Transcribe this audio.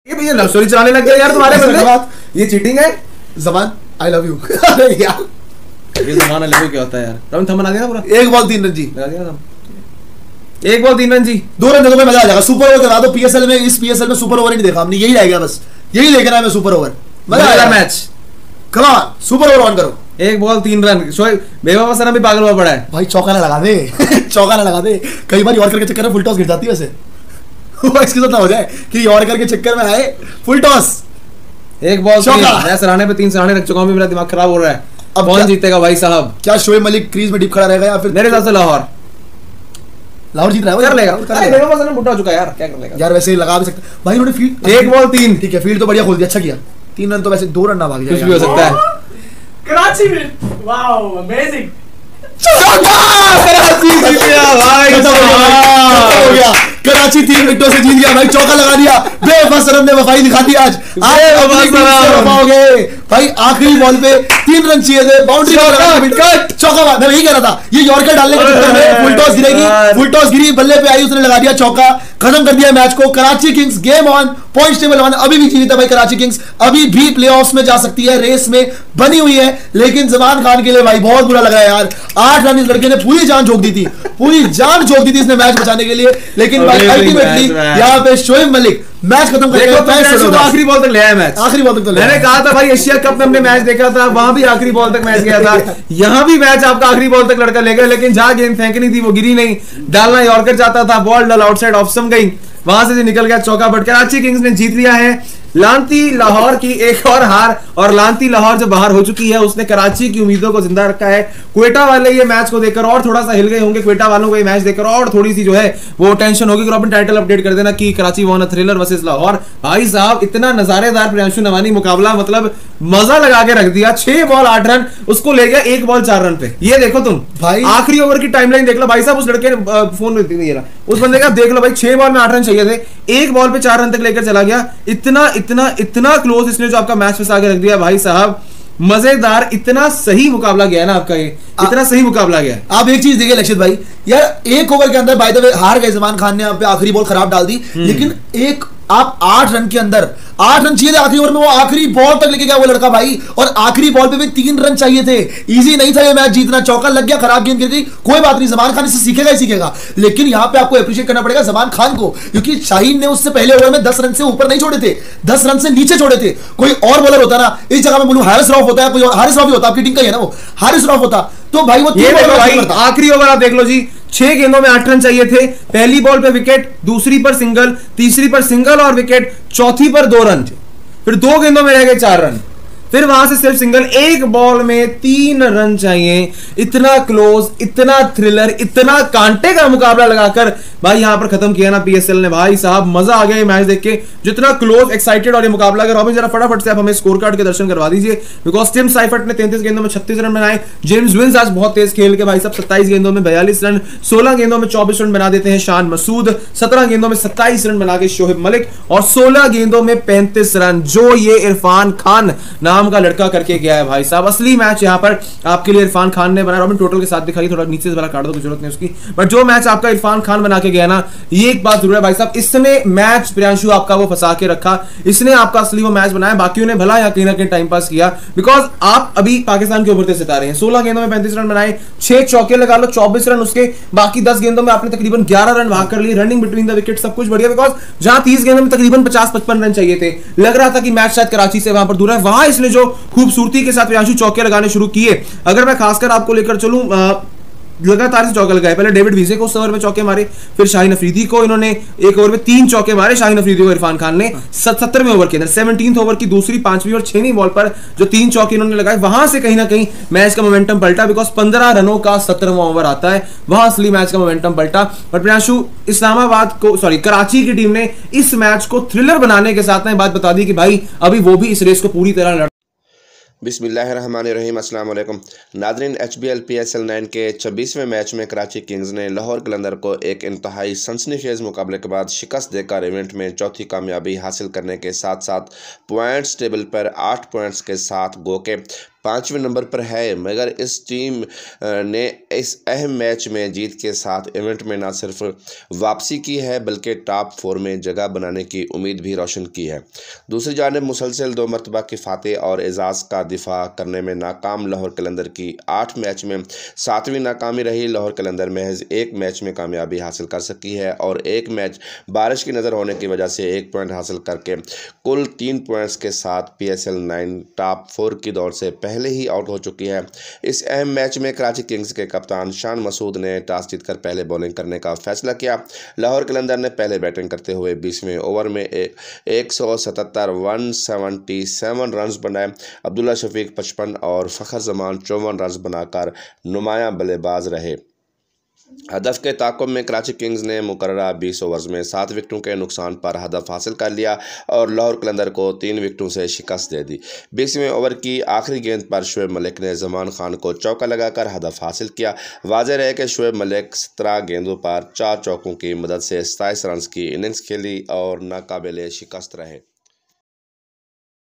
ये भैया love story चलाने लग गया यार तुम्हारे बंदे। ये चीटिंग है। जबान आई लव यू। अरे यार ये जबान आई लव यू क्या होता है यार? रन थम बना देना पूरा। 1 बॉल 3 रन जी। लगा दिया थम। 1 बॉल 3 रन जी। 2 रन देखो मजा आ जाएगा। सुपर ओवर करा दो पीएसएल में। इस पीएसएल में सुपर ओवर ही नहीं देखा हमने, यही रह गया बस, यही देखना है मैं सुपर ओवर। मजा आएगा match. Come on super over on करो। 1 बॉल 3 रन। शोएब बेवफा सना भी पागल हुआ पड़ा है भाई। चौका ना लगा दे। चौका ना लगा दे। कई बार यॉर्कर के चक्कर में फुल टॉस गिर जाती है वैसे। इसके साथ ना हो जाए कि यॉर्कर के चक्कर में आए फुल टॉस। 1 बॉल 3। मैं सराहने पे 3 सराहने रख चुका हूं, मेरा दिमाग खराब हो रहा है। अब कौन जीतेगा भाई साहब? क्या शोएब मलिक क्रीज में डीप खड़ा रहेगा या फिर? मेरे हिसाब से लाहौर जीत रहा है। कर लेगा। अरे बेवफा सना बुढ़ा हो चुका है यार, क्या कर लेगा यार? वैसे ही लगा भी सकता भाई उन्होंने फील्ड। 1 बॉल 3। ठीक है फील्ड तो बढ़िया खोल दिया, अच्छा किया। 3 रन तो वैसे 2 रन ना भाग जाए, कुछ भी हो सकता है। कराची में वाओ अमेजिंग। कराची जीत गया भाई। हो गया। कराची 3 विकेटों से जीत गया भाई। चौका लगा दिया। बेवफा सरम ने वफाई दिखा दी आज। हो गए भाई। आखिरी बॉल पे 3 रन चाहिए थे, बाउंड्री विकेट। चौका मैं यही कह रहा था, ये यॉर्कर डालने के चक्कर में फुल टॉस गिरेगी। फुल टॉस गिरी, बल्ले पे आई, उसने लगा दिया चौका, खत्म कर दिया मैच को। Karachi kings game on, points table on. अभी भी जीवित है भाई कराची किंग्स, अभी भी प्लेऑफ्स में जा सकती है, रेस में बनी हुई है। लेकिन जमान खान के लिए भाई बहुत बुरा लगा यार। 8 रन इस लड़के ने पूरी जान झोंक दी थी, पूरी जान झोंक दी थी इसने मैच बचाने के लिए। लेकिन भाई अल्टीमेटली यहाँ पे शोएब मलिक मैच खत्म कर दिया। आखिरी बॉल तक ले आया मैच। आखिरी बॉल तक तो मैंने कहा था भाई एशिया कप में हमने मैच देखा था, वहां भी आखिरी बॉल तक मैच गया था। यहाँ भी मैच आपका आखिरी बॉल तक लड़का ले गया, लेकिन जहां गेंद फेंकनी थी वो गिरी नहीं। डालना यॉर्कर जाता था, बॉल डल आउटसाइड ऑफ स्टंप गई, वहां से निकल गया चौका। बट कराची किंग्स ने जीत लिया है। लांती लाहौर की एक और हार, और लांती लाहौर जो बाहर हो चुकी है उसने कराची की उम्मीदों को जिंदा रखा है। क्वेटा वाले ये मैच को देखकर और थोड़ा सा हिल गए होंगे। क्वेटा वालों को ये मैच देखकर और थोड़ी सी जो है वो टेंशन होगी। अपन टाइटल अपडेट कर देना कि Karachi won a thriller versus Lahore. भाई साहब इतना नजारेदार प्रियांशु नवानी मुकाबला, मतलब मजा लगा के रख दिया। 6 बॉल 8 रन, उसको ले गया 1 बॉल 4 रन पे। ये देखो तुम भाई आखिरी ओवर की टाइमलाइन देख लो भाई साहब। उस लड़के ने फोन उस बंदे का देख लो भाई, 6 बॉल में 8 रन चाहिए थे, 1 बॉल पे 4 रन तक लेकर चला गया। इतना इतना इतना क्लोज इसने जो आपका मैच फंसा के रख दिया भाई साहब। मजेदार, इतना सही मुकाबला गया ना आपका, ये इतना सही मुकाबला गया। आप एक चीज देखिए लक्षित भाई, यार 1 ओवर के अंदर बाय द वे हार गए जमान खान ने, आप पे आखिरी बॉल खराब डाल दी। लेकिन एक आप 8 रन के अंदर 8 रन चाहिए थे आखिरी ओवर में, वो आखिरी बॉल तक लेके गया वो लड़का भाई। और आखिरी बॉल पे भी 3 रन चाहिए थे। इजी नहीं था ये मैच जीतना। चौका लग गया, खराब गेंद गिरी, कोई बात नहीं, जमान खान इससे सीखेगा ही सीखेगा। लेकिन यहां पे आपको अप्रिशिएट करना पड़ेगा जमान खान को, क्योंकि शाहीन ने उससे पहले ओवर में 10 रन से ऊपर नहीं छोड़े थे, 10 रन से नीचे छोड़े थे। कोई और बॉलर होता ना इस जगह में, बोलूं हारिस रऊफ होता है, कोई हारिस रऊफ ही होता, आपकी टीम का ही है ना वो, हारिस रऊफ होता तो भाई वो आखिरी ओवर आप देख लो जी। 6 गेंदों में 8 रन चाहिए थे। पहली बॉल पे विकेट, दूसरी पर सिंगल, तीसरी पर सिंगल और विकेट, चौथी पर 2 रन, फिर 2 गेंदों में रह गए 4 रन, फिर वहां से सिर्फ सिंगल। 1 बॉल में 3 रन चाहिए। इतना क्लोज, इतना थ्रिलर, इतना कांटे का मुकाबला लगाकर भाई यहां पर खत्म किया ना पीएसएल ने। भाई साहब मजा आ गया ये मैच देख के, जितना क्लोज, एक्साइटेड और ये मुकाबला। अगर रॉबिन जरा फटाफट से आप हमें स्कोर कार्ड के दर्शन करवा दीजिए, बिकॉज टिम साइफर्ट ने 33 गेंदों में 36 रन बनाए। जेम्स विंस आज बहुत तेज खेल के भाई साहब 27 गेंदों में 42 रन, 16 गेंदों में 24 रन बना देते हैं शान मसूद, 17 गेंदों में 27 रन बना के शोएब मलिक, और 16 गेंदों में 35 रन जो ये इरफान खान नाम का लड़का करके गया है भाई साहब। असली मैच यहां पर आपके लिए इरफान खान ने बनाया। रॉबिन टोटल के साथ दिखाई, थोड़ा नीचे से वाला काट दो, कोई जरूरत नहीं उसकी, बट जो मैच आपका इरफान खान बना के गया ना, ये एक बात जरूर है भाई साहब, इसने मैच प्रियांशु आपका वो फंसा के रखा, इसने आपका असली वो मैच बनाया। बाकियों ने भला या कहीं ना कहीं टाइम पास किया, बिकॉज आप अभी पाकिस्तान के उभरते सितारे हैं। 16 गेंदों में 35 रन बनाए, 6 चौके लगा लो, 24 रन उसके, बाकी 10 गेंदों में आपने तकरीबन 11 रन भाग कर लिए, रनिंग बिटवीन द विकेट सब कुछ बढ़िया। बिकॉज जहां 30 गेंदों में तकरीबन 50-55 रन चाहिए थे, लग रहा था कि मैच शायद कराची से वहां पर दूर है, वहां इसने जो खूबसूरती के साथ प्रियांशु चौके लगाने शुरू किए। अगर मैं खासकर आपको लेकर चलूं, लगातार से चौके लगाए। पहले डेविड विजे को उस ओवर में चौके मारे, फिर शाहीन अफरीदी को इन्होंने एक ओवर में 3 चौके मारे, शाहीन अफरीदी को इरफान खान ने 17वें ओवर के अंदर, 17th ओवर की दूसरी, 5वीं और 6वीं बॉल पर जो 3 चौके इन्होंने लगाए, वहां से कहीं ना कहीं मैच का मोमेंटम पलटा। बिकॉज 15 रनों का 17वां ओवर आता है, वहां असली मैच का मोमेंटम पलटा। पर प्रियांशु, इस्लामाबाद को, सॉरी कराची की टीम ने इस मैच को थ्रिलर बनाने के साथ में बात बता दी कि भाई अभी वो भी इस रेस को पूरी तरह लड़। बिस्मिल्लाहिर्रहमानिर्रहीम, अस्सलाम वालेकुम नाज़रीन। HBL PSL 9 के 26वें मैच में कराची किंग्स ने लाहौर कलंदर को एक इंतहाई सनसनीखेज मुकाबले के बाद शिकस्त देकर इवेंट में चौथी कामयाबी हासिल करने के साथ साथ पॉइंट्स टेबल पर 8 पॉइंट्स के साथ गो के 5वें नंबर पर है, मगर इस टीम ने इस अहम मैच में जीत के साथ इवेंट में न सिर्फ वापसी की है बल्कि टॉप 4 में जगह बनाने की उम्मीद भी रोशन की है। दूसरी जानिब मुसलसल 2 मरतबा की फातेह और एजाज़ का दिफा करने में नाकाम लाहौर कलंदर की 8 मैच में 7वीं नाकामी रही। लाहौर कलंदर महज 1 मैच में कामयाबी हासिल कर सकी है और 1 मैच बारिश की नज़र होने की वजह से 1 पॉइंट हासिल करके कुल 3 पॉइंट्स के साथ PSL 9 टॉप 4 की दौड़ से पहले ही आउट हो चुकी है। इस अहम मैच में कराची किंग्स के कप्तान शान मसूद ने टॉस जीतकर पहले बॉलिंग करने का फैसला किया। लाहौर कलंदर ने पहले बैटिंग करते हुए 20वें ओवर में 177 रन्स बनाए। अब्दुल्ला शफीक 55 और फ़खर जमान 54 रन्स बनाकर नुमायां बल्लेबाज रहे। हदफ के ताक़ुब में कराची किंग्स ने मुकर्ररा 20 ओवर्स में 7 विकेटों के नुकसान पर हदफ हासिल कर लिया और लाहौर कलंदर को 3 विकेटों से शिकस्त दे दी। 20वें ओवर की आखिरी गेंद पर शुएब मलिक ने जमान खान को चौका लगाकर हदफ हासिल किया। वाज़ेह रहे कि शुएब मलिक 17 गेंदों पर 4 चौकों की मदद से 27 रन्स की इनिंग्स खेली और नाकाबिले शिकस्त रहे।